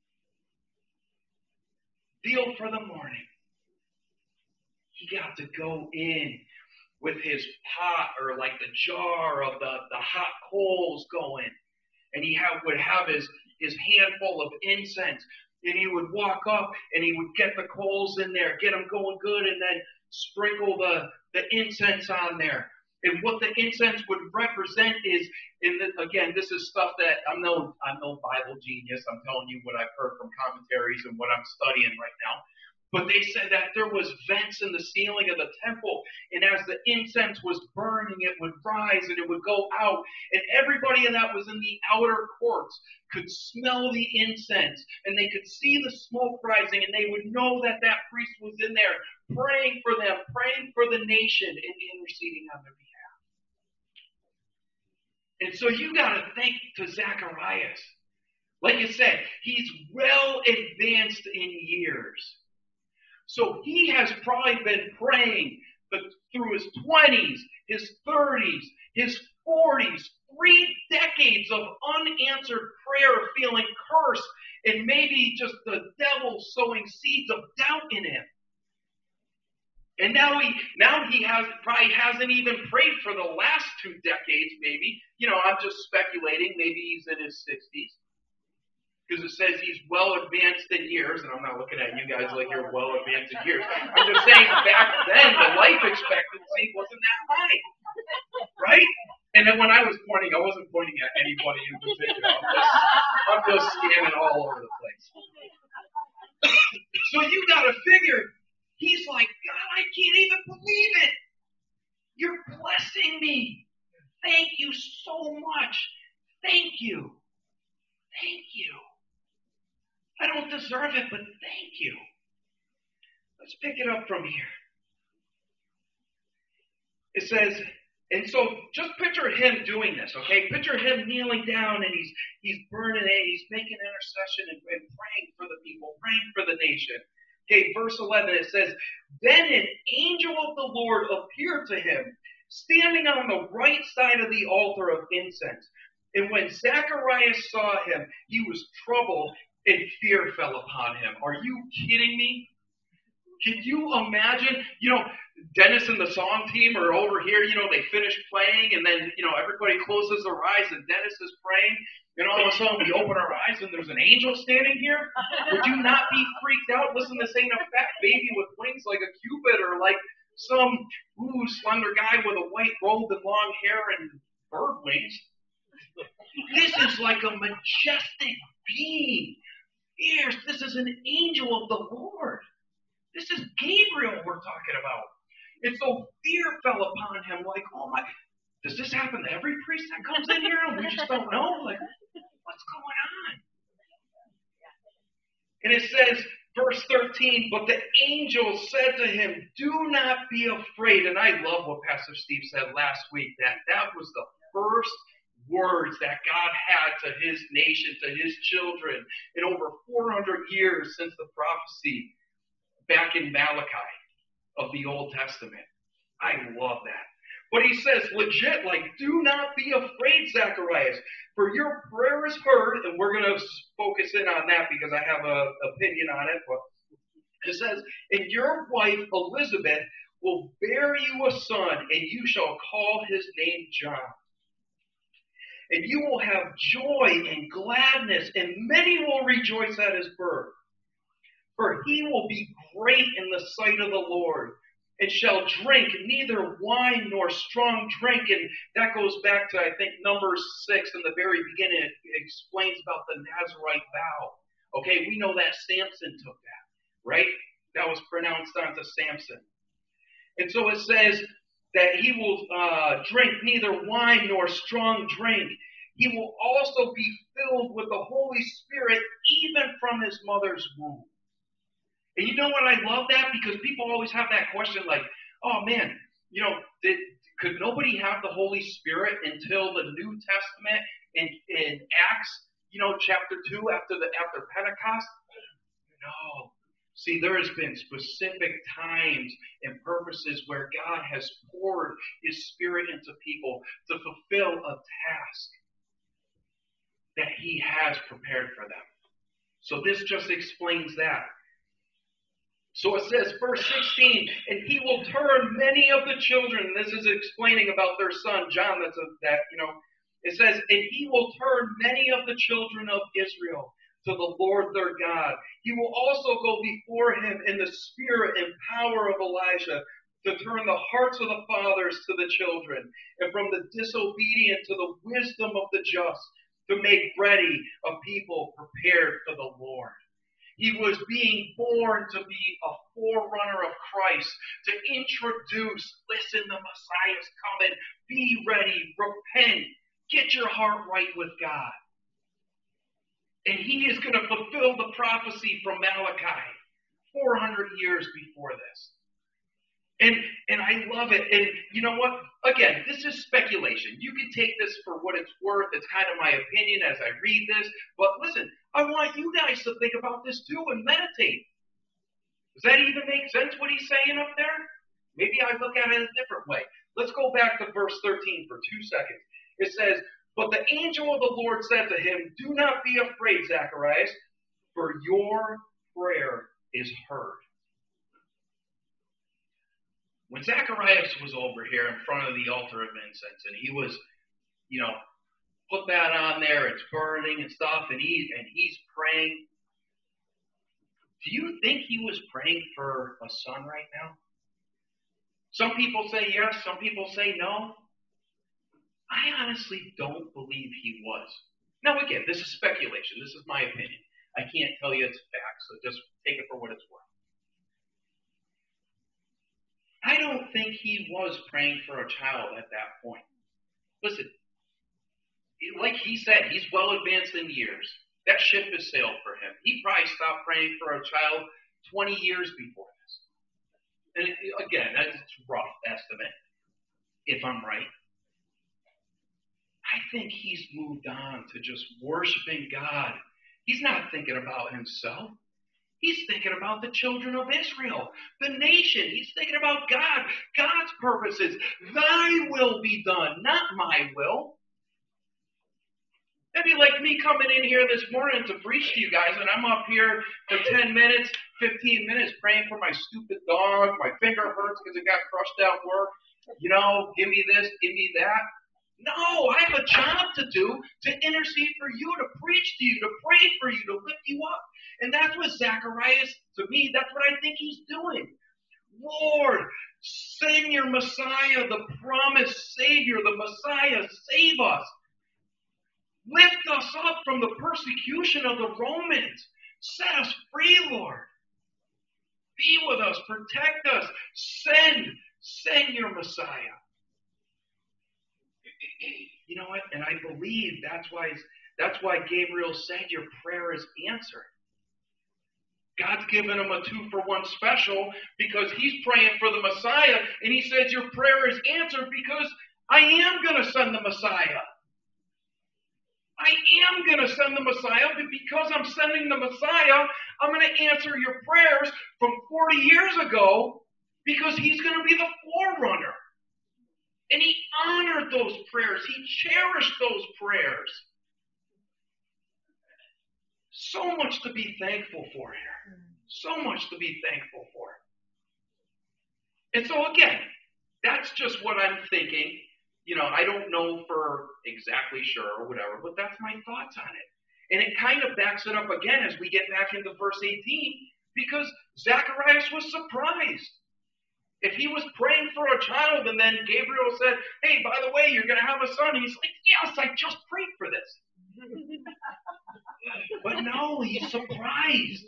deal for the morning. He got to go in with his pot, or like the jar of the, the hot coals going. And he have, would have his, his handful of incense. And he would walk up and he would get the coals in there, get them going good, and then sprinkle the, the incense on there. And what the incense would represent is, in the, again, this is stuff that I'm no I'm no Bible genius. I'm telling you what I've heard from commentaries and what I'm studying right now. But they said that there was vents in the ceiling of the temple, and as the incense was burning, it would rise and it would go out, and everybody that was in the outer courts could smell the incense, and they could see the smoke rising, and they would know that that priest was in there praying for them, praying for the nation, and interceding on their behalf. And so you got to thank to Zacharias. Like I said, he's well advanced in years. So he has probably been praying through his twenties, his thirties, his forties, three decades of unanswered prayer, feeling cursed, and maybe just the devil sowing seeds of doubt in him. And now he now he has probably hasn't even prayed for the last two decades, maybe. You know, I'm just speculating. Maybe he's in his sixties. Because it says he's well advanced in years, and I'm not looking at you guys like you're well advanced in years. I'm just saying back then the life expectancy wasn't that high, right? And then when I was pointing, I wasn't pointing at anybody in particular. I'm just, I'm just scanning all over the place. So you got to figure, he's like, God, I can't even believe it. You're blessing me. Thank you so much. Thank you. Thank you. I don't deserve it, but thank you. Let's pick it up from here. It says, and so just picture him doing this, okay? Picture him kneeling down, and he's he's burning it, he's making intercession and, and praying for the people, praying for the nation. Okay, verse eleven, it says, then an angel of the Lord appeared to him, standing on the right side of the altar of incense. And when Zacharias saw him, he was troubled, and fear fell upon him. Are you kidding me? Can you imagine, you know, Dennis and the song team are over here, you know, they finish playing and then, you know, everybody closes their eyes and Dennis is praying. And all of a sudden we open our eyes and there's an angel standing here. Would you not be freaked out? Listen, this ain't a fat baby with wings like a cupid or like some ooh, slender guy with a white robe and long hair and bird wings. This is like a majestic being. Yes, this is an angel of the Lord. This is Gabriel we're talking about. And so fear fell upon him like, oh my, does this happen to every priest that comes in here and we just don't know? Like, what's going on? And it says, verse thirteen, but the angel said to him, do not be afraid. And I love what Pastor Steve said last week, that that was the first words that God had to his nation, to his children in over four hundred years since the prophecy back in Malachi of the Old Testament. I love that. But he says legit, like, do not be afraid, Zacharias, for your prayer is heard. And we're going to focus in on that because I have an opinion on it. But it says, and your wife Elizabeth will bear you a son, and you shall call his name John. And you will have joy and gladness, and many will rejoice at his birth. For he will be great in the sight of the Lord, and shall drink neither wine nor strong drink. And that goes back to, I think, Numbers six in the very beginning. It explains about the Nazirite vow. Okay, we know that Samson took that, right? That was pronounced onto Samson. And so it says that he will uh, drink neither wine nor strong drink. He will also be filled with the Holy Spirit even from his mother's womb. And you know what? I love that because people always have that question like, oh man, you know, did, could nobody have the Holy Spirit until the New Testament in, in Acts, you know, chapter two after the after Pentecost? No. See, there has been specific times and purposes where God has poured his Spirit into people to fulfill a task that he has prepared for them. So this just explains that. So it says, verse sixteen, and he will turn many of the children, and this is explaining about their son, John, that's a, that, you know, it says, and he will turn many of the children of Israel to the Lord their God. He will also go before him in the spirit and power of Elijah to turn the hearts of the fathers to the children, and from the disobedient to the wisdom of the just, to make ready a people prepared for the Lord. He was being born to be a forerunner of Christ, to introduce, listen, the Messiah's coming, be ready, repent, get your heart right with God. And he is going to fulfill the prophecy from Malachi four hundred years before this. And and I love it. And you know what? Again, this is speculation. You can take this for what it's worth. It's kind of my opinion as I read this. But listen, I want you guys to think about this too and meditate. Does that even make sense what he's saying up there? Maybe I look at it a different way. Let's go back to verse thirteen for two seconds. It says, but the angel of the Lord said to him, do not be afraid, Zacharias, for your prayer is heard. When Zacharias was over here in front of the altar of incense, and he was, you know, put that on there, it's burning and stuff, and he and he's praying. Do you think he was praying for a son right now? Some people say yes, some people say no. I honestly don't believe he was. Now again, this is speculation. This is my opinion. I can't tell you it's fact, so just take it for what it's worth. I don't think he was praying for a child at that point. Listen, like he said, he's well advanced in years. That ship has sailed for him. He probably stopped praying for a child twenty years before this. And again, that's a rough estimate, if I'm right. I think he's moved on to just worshiping God. He's not thinking about himself. He's thinking about the children of Israel, the nation. He's thinking about God, God's purposes. Thy will be done, not my will. That'd be like me coming in here this morning to preach to you guys, and I'm up here for ten minutes, fifteen minutes praying for my stupid dog. My finger hurts because it got crushed at work. You know, give me this, give me that. No, I have a job to do to intercede for you, to preach to you, to pray for you, to lift you up. And that's what Zacharias, to me, that's what I think he's doing. Lord, send your Messiah, the promised Savior, the Messiah, save us. Lift us up from the persecution of the Romans. Set us free, Lord. Be with us, protect us. Send, send your Messiah. You know what? And I believe that's why that's why Gabriel said your prayer is answered. God's given him a two for one special because he's praying for the Messiah, and he says your prayer is answered because I am going to send the Messiah. I am going to send the Messiah, but because I'm sending the Messiah, I'm going to answer your prayers from forty years ago because he's going to be the forerunner. And he honored those prayers. He cherished those prayers. So much to be thankful for here. So much to be thankful for. And so again, that's just what I'm thinking. You know, I don't know for exactly sure or whatever, but that's my thoughts on it. And it kind of backs it up again as we get back into verse eighteen, because Zacharias was surprised. If he was praying for a child and then Gabriel said, hey, by the way, you're going to have a son, he's like, yes, I just prayed for this. But no, he's surprised.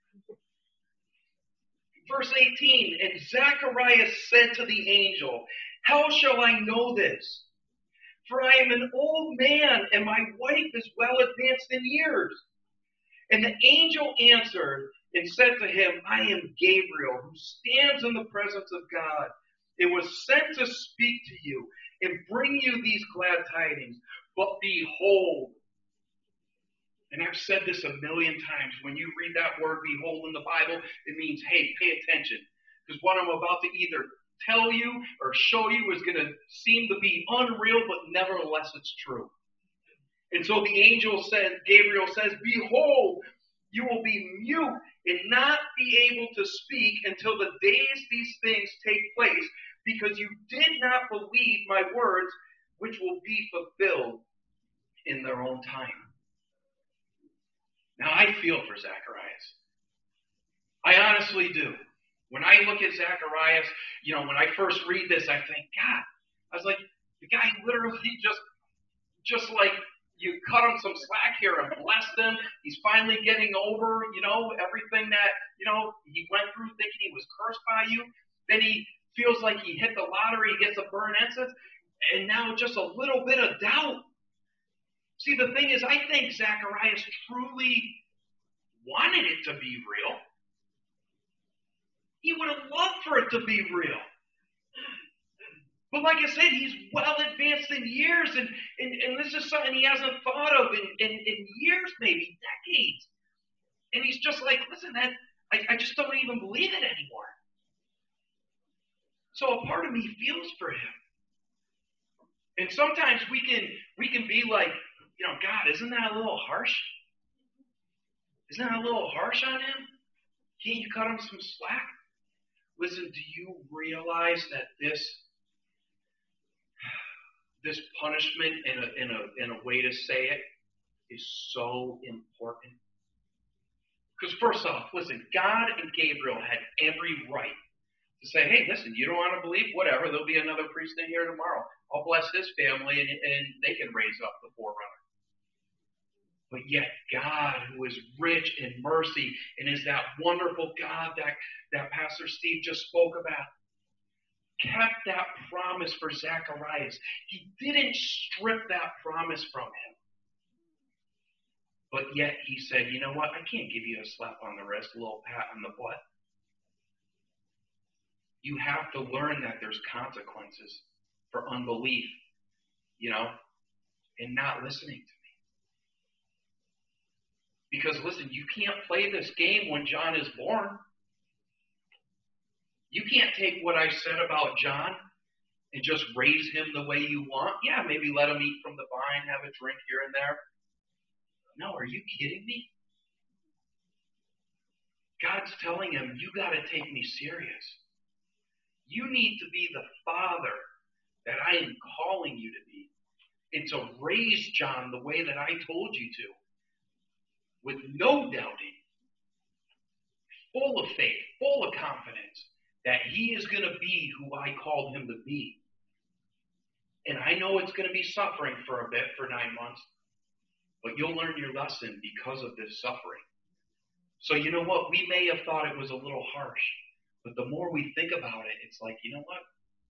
Verse eighteen, and Zacharias said to the angel, how shall I know this? For I am an old man, and my wife is well advanced in years. And the angel answered and said to him, I am Gabriel, who stands in the presence of God. It was sent to speak to you and bring you these glad tidings. But behold, and I've said this a million times, when you read that word behold in the Bible, it means, hey, pay attention. Because what I'm about to either tell you or show you is going to seem to be unreal, but nevertheless it's true. And so the angel said, Gabriel says, behold, you will be mute and not be able to speak until the days these things take place, because you did not believe my words, which will be fulfilled in their own time. Now, I feel for Zacharias. I honestly do. When I look at Zacharias, you know, when I first read this, I think, God, I was like, the guy literally just, just like, you cut him some slack here and blessed him. He's finally getting over, you know, everything that, you know, he went through thinking he was cursed by you. Then he feels like he hit the lottery, he gets a burn incense, and now just a little bit of doubt. See, the thing is, I think Zacharias truly wanted it to be real. He would have loved for it to be real. But like I said, he's well advanced in years, and, and, and this is something he hasn't thought of in, in, in years, maybe decades. And he's just like, listen, that I, I just don't even believe it anymore. So a part of me feels for him. And sometimes we can we can be like, you know, God, isn't that a little harsh? Isn't that a little harsh on him? Can't you cut him some slack? Listen, do you realize that this this punishment, in a, in a, in a way to say it, is so important? Because first off, listen, God and Gabriel had every right to say, hey, listen, you don't want to believe? Whatever, there'll be another priest in here tomorrow. I'll bless his family, and, and they can raise up the forerunner. But yet God, who is rich in mercy and is that wonderful God that, that Pastor Steve just spoke about, kept that promise for Zacharias. He didn't strip that promise from him. But yet he said, you know what? I can't give you a slap on the wrist, a little pat on the butt. You have to learn that there's consequences for unbelief, you know, and not listening to me. Because listen, you can't play this game when John is born. You can't take what I said about John and just raise him the way you want. Yeah, maybe let him eat from the vine, have a drink here and there. No, are you kidding me? God's telling him, you got to take me serious. You need to be the father that I am calling you to be, and to raise John the way that I told you to, with no doubting, full of faith, full of confidence that he is going to be who I called him to be. And I know it's going to be suffering for a bit, for nine months, but you'll learn your lesson because of this suffering. So you know what? We may have thought it was a little harsh, but the more we think about it, it's like, you know what?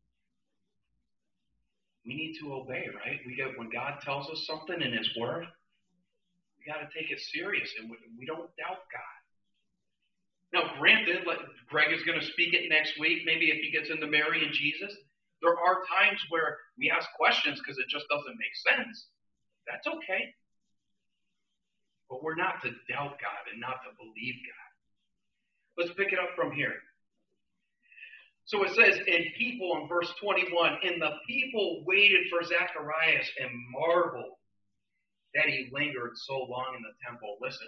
We need to obey, right? We get, when God tells us something in his word, we got to take it serious, and we, we don't doubt God. Now, granted, like Greg is going to speak it next week, maybe if he gets into Mary and Jesus, there are times where we ask questions because it just doesn't make sense. That's okay. But we're not to doubt God and not to believe God. Let's pick it up from here. So it says, and people in verse twenty-one, and the people waited for Zacharias and marveled that he lingered so long in the temple. Listen,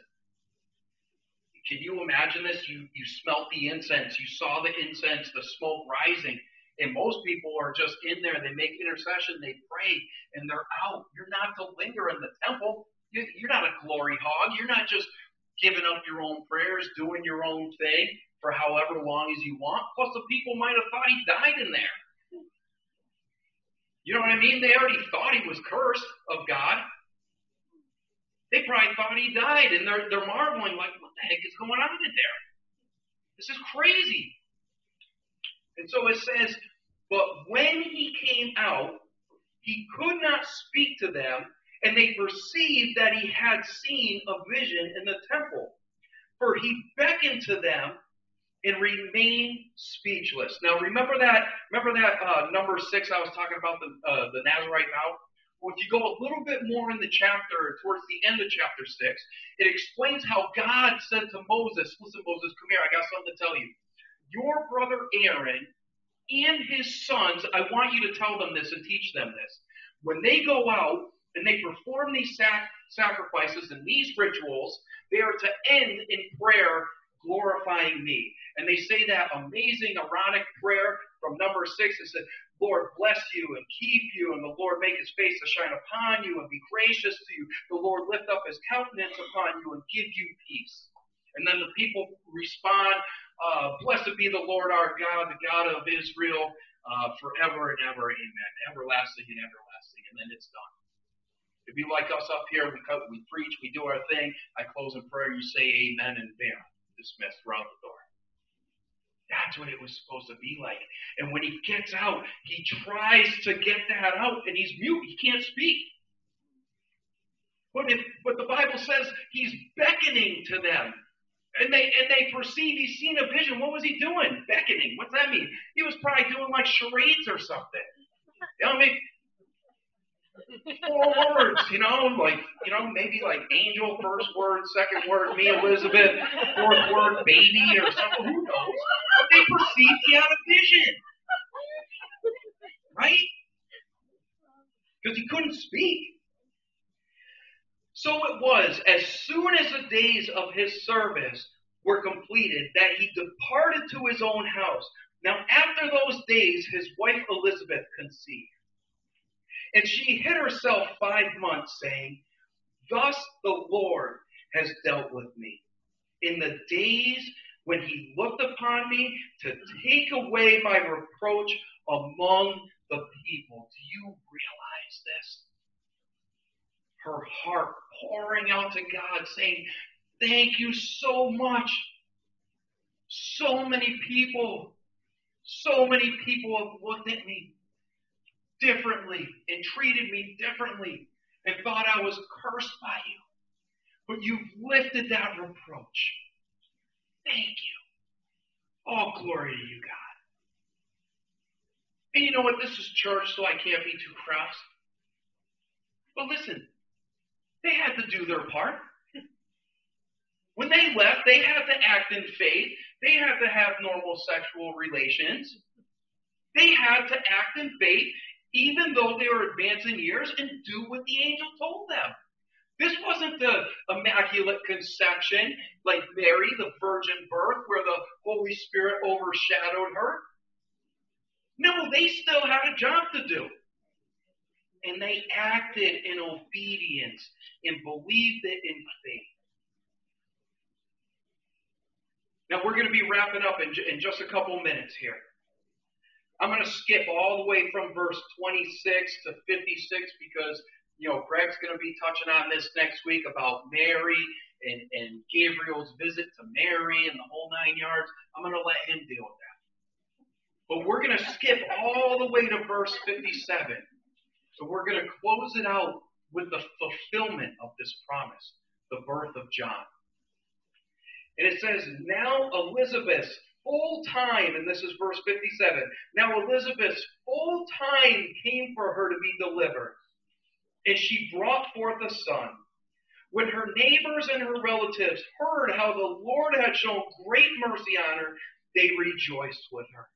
can you imagine this? You, you smelt the incense. You saw the incense, the smoke rising. And most people are just in there. They make intercession. They pray. And they're out. You're not to linger in the temple. You, you're not a glory hog. You're not just giving up your own prayers, doing your own thing for however long as you want. Plus, the people might have thought he died in there. You know what I mean? They already thought he was cursed of God. They probably thought he died, and they're, they're marveling like, what the heck is going on in there? This is crazy. And so it says, but when he came out, he could not speak to them, and they perceived that he had seen a vision in the temple. For he beckoned to them and remained speechless. Now remember that, remember that uh, number six I was talking about, the, uh, the Nazarite vow? Well, if you go a little bit more in the chapter, towards the end of chapter six, it explains how God said to Moses, listen, Moses, come here, I got something to tell you. Your brother Aaron and his sons, I want you to tell them this and teach them this. When they go out and they perform these sac- sacrifices and these rituals, they are to end in prayer, glorifying me. And they say that amazing, ironic prayer from number six. It says, Lord bless you and keep you, and the Lord make his face to shine upon you and be gracious to you. The Lord lift up his countenance upon you and give you peace. And then the people respond, uh, blessed be the Lord our God, the God of Israel, uh, forever and ever, amen. Everlasting and everlasting. And then it's done. If you like us up here, we cut, we preach, we do our thing. I close in prayer, you say amen, and bam, dismissed, we're out the door. That's what it was supposed to be like. And when he gets out, he tries to get that out, and he's mute. He can't speak. But if, but the Bible says he's beckoning to them. And they and they perceive he's seen a vision. What was he doing? Beckoning. What's that mean? He was probably doing like charades or something. You know, maybe four words, you know, like, you know, maybe like angel, first word, second word, me, Elizabeth, fourth word, baby, or something. Who knows? But they perceived he had a vision. Right? Because he couldn't speak. So it was, as soon as the days of his service were completed, that he departed to his own house. Now, after those days, his wife Elizabeth conceived. And she hid herself five months, saying, thus the Lord has dealt with me in the days when he looked upon me to take away my reproach among the people. Do you realize this? Her heart pouring out to God, saying, thank you so much. So many people, so many people have looked at me differently and treated me differently and thought I was cursed by you. But you've lifted that reproach. Thank you. All glory to you, God. And you know what? This is church, so I can't be too crass. But listen, they had to do their part. When they left, they had to act in faith. They had to have normal sexual relations. They had to act in faith, even though they were advancing years, and do what the angel told them. This wasn't the immaculate conception like Mary, the virgin birth, where the Holy Spirit overshadowed her. No, they still had a job to do. And they acted in obedience and believed it in faith. Now, we're going to be wrapping up in, in just a couple minutes here. I'm going to skip all the way from verse twenty-six to fifty-six because, you know, Greg's going to be touching on this next week about Mary and, and Gabriel's visit to Mary and the whole nine yards. I'm going to let him deal with that. But we're going to skip all the way to verse fifty-seven. So we're going to close it out with the fulfillment of this promise, the birth of John. And it says, now Elizabeth's full time, and this is verse fifty-seven, now Elizabeth's full time came for her to be delivered, and she brought forth a son. When her neighbors and her relatives heard how the Lord had shown great mercy on her, they rejoiced with her.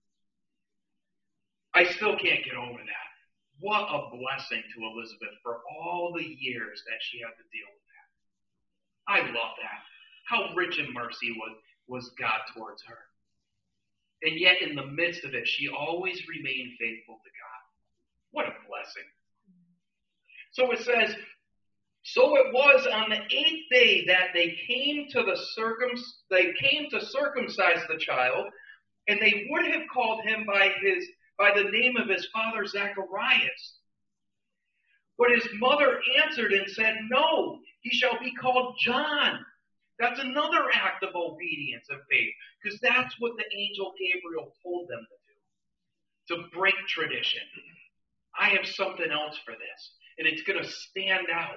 I still can't get over that. What a blessing to Elizabeth for all the years that she had to deal with that. I love that. How rich in mercy was, was God towards her. And yet in the midst of it, she always remained faithful to God. What a blessing. So it says, so it was on the eighth day that they came to the circum they came to circumcise the child, and they would have called him by his by the name of his father Zacharias. But his mother answered and said, no, he shall be called John. That's another act of obedience and faith, because that's what the angel Gabriel told them to do, to break tradition. I have something else for this, and it's going to stand out.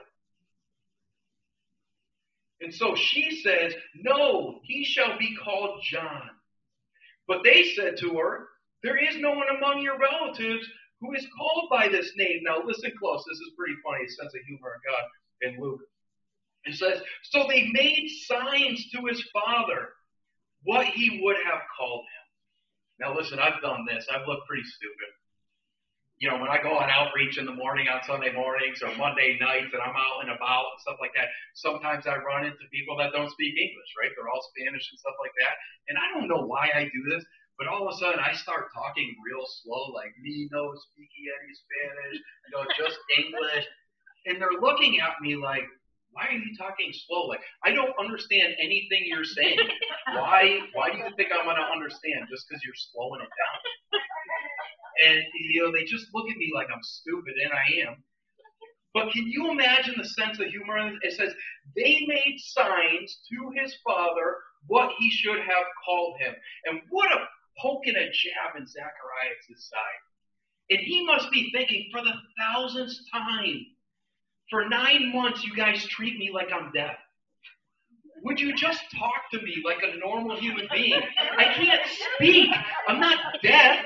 And so she says, no, he shall be called John. But they said to her, there is no one among your relatives who is called by this name. Now listen close. This is pretty funny, sense of humor in God in Luke. It says, so they made signs to his father what he would have called him. Now listen, I've done this. I've looked pretty stupid. You know, when I go on outreach in the morning on Sunday mornings or Monday nights and I'm out and about and stuff like that, sometimes I run into people that don't speak English, right? They're all Spanish and stuff like that. And I don't know why I do this, but all of a sudden I start talking real slow, like me no speaking any Spanish, you know, just English. And they're looking at me like, why are you talking slow? Like, I don't understand anything you're saying. Why why do you think I'm going to understand just because you're slowing it down? And, you know, they just look at me like I'm stupid, and I am. But can you imagine the sense of humor? It says, they made signs to his father what he should have called him. And what a poke and a jab in Zacharias' side. And he must be thinking, for the thousandth time, for nine months, you guys treat me like I'm deaf. Would you just talk to me like a normal human being? I can't speak. I'm not deaf.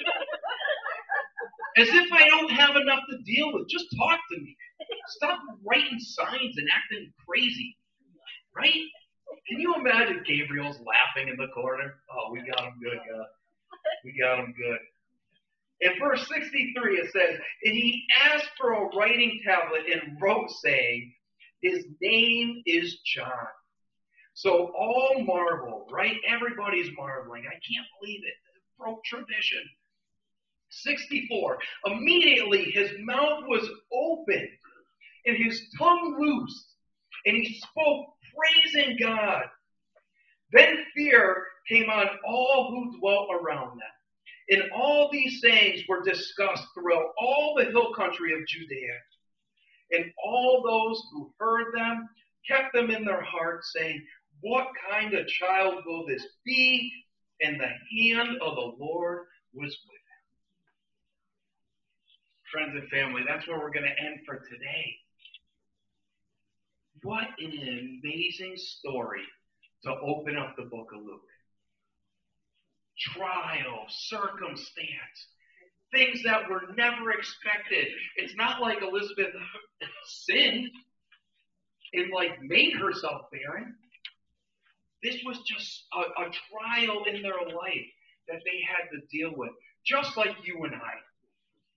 As if I don't have enough to deal with. Just talk to me. Stop writing signs and acting crazy. Right? Can you imagine Gabriel's laughing in the corner? Oh, we got him good, God. We got him good. In verse sixty-three, it says, and he asked for a writing tablet and wrote, saying, his name is John. So all marvel, right? Everybody's marveling. I can't believe it. It broke tradition. sixty-four, immediately his mouth was opened and his tongue loosed, and he spoke, praising God. Then fear came on all who dwelt around them. And all these sayings were discussed throughout all the hill country of Judea. And all those who heard them kept them in their hearts, saying, what kind of child will this be? And the hand of the Lord was with him. Friends and family, that's where we're going to end for today. What an amazing story to open up the book of Luke. Trial, circumstance, things that were never expected. It's not like Elizabeth sinned and like made herself barren. This was just a, a trial in their life that they had to deal with, just like you and I.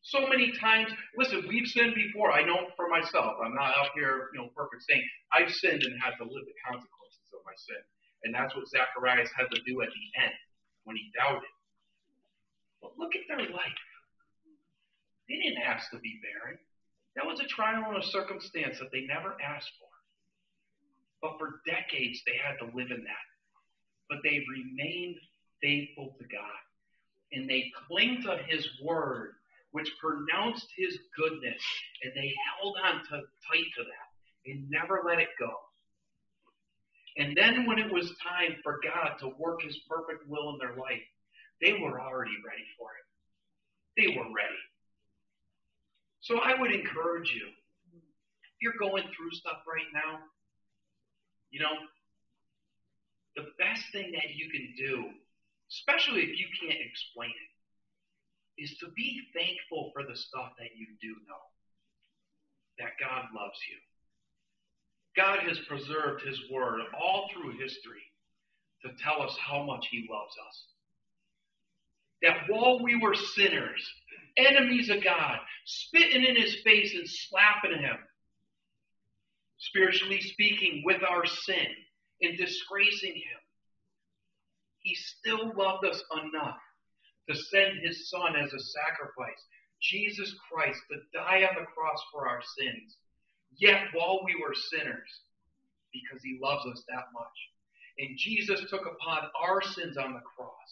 So many times, listen, we've sinned before. I know for myself. I'm not out here, you know, perfect saying I've sinned and had to live the consequences of my sin. And that's what Zacharias had to do at the end when he doubted. But look at their life. They didn't ask to be barren. That was a trial and a circumstance that they never asked for. But for decades, they had to live in that. But they remained faithful to God. And they cling to his word, which pronounced his goodness. And they held on to, tight to that and never let it go. And then when it was time for God to work his perfect will in their life, they were already ready for it. They were ready. So I would encourage you, if you're going through stuff right now, you know, the best thing that you can do, especially if you can't explain it, is to be thankful for the stuff that you do know. That God loves you. God has preserved his word all through history to tell us how much he loves us. That while we were sinners, enemies of God, spitting in his face and slapping him, spiritually speaking, with our sin and disgracing him, he still loved us enough to send his son as a sacrifice, Jesus Christ, to die on the cross for our sins. Yet while we were sinners, because he loves us that much. And Jesus took upon our sins on the cross,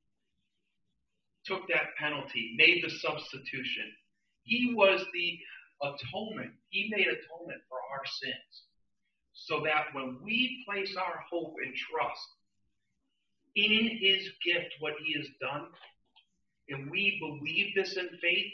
took that penalty, made the substitution. He was the atonement. He made atonement for our sins. So that when we place our hope and trust in his gift, what he has done, and we believe this in faith,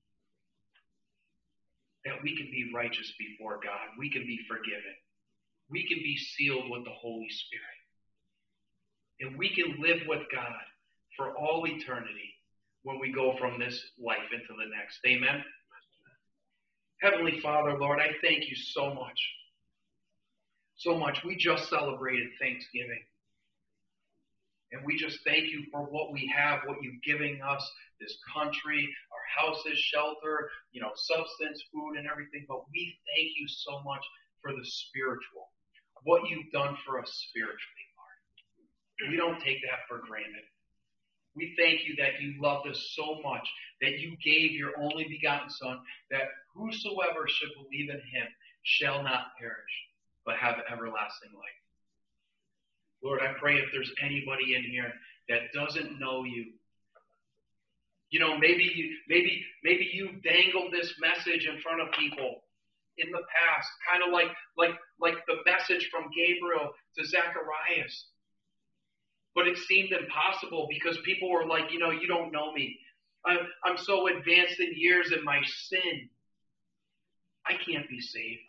that we can be righteous before God. We can be forgiven. We can be sealed with the Holy Spirit. And we can live with God for all eternity when we go from this life into the next. Amen? Heavenly Father, Lord, I thank you so much. So much. We just celebrated Thanksgiving. And we just thank you for what we have, what you've given us, this country, our houses, shelter, you know, substance, food, and everything. But we thank you so much for the spiritual, what you've done for us spiritually, Lord. We don't take that for granted. We thank you that you loved us so much, that you gave your only begotten Son, that whosoever should believe in him shall not perish, but have everlasting life. Lord, I pray if there's anybody in here that doesn't know you, you know, maybe you, maybe maybe you dangled this message in front of people in the past, kind of like like like the message from Gabriel to Zacharias. But it seemed impossible because people were like, you know, you don't know me. I'm I'm so advanced in years in my sin. I can't be saved.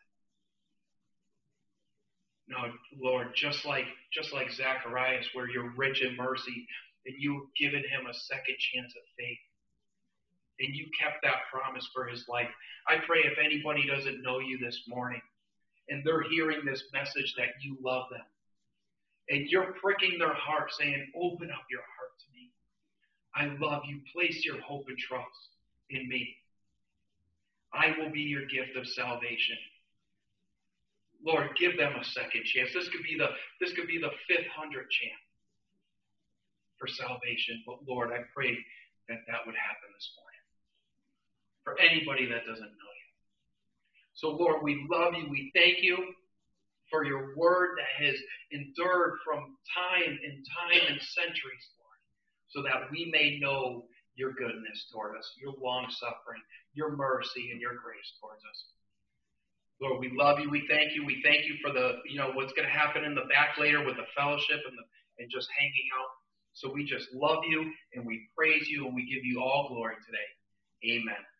No, Lord, just like just like Zacharias, where you're rich in mercy, and you've given him a second chance of faith. And you kept that promise for his life. I pray if anybody doesn't know you this morning, and they're hearing this message that you love them, and you're pricking their heart saying, open up your heart to me. I love you. Place your hope and trust in me. I will be your gift of salvation. Lord, give them a second chance. This could be the this could be the fifth hundred chance for salvation. But Lord, I pray that that would happen this morning for anybody that doesn't know you. So Lord, we love you. We thank you for your word that has endured from time and time and centuries, Lord, so that we may know your goodness toward us, your long suffering, your mercy, and your grace towards us. Lord, we love you. We thank you. We thank you for the, you know, what's going to happen in the back later with the fellowship and the, and just hanging out. So we just love you and we praise you and we give you all glory today. Amen.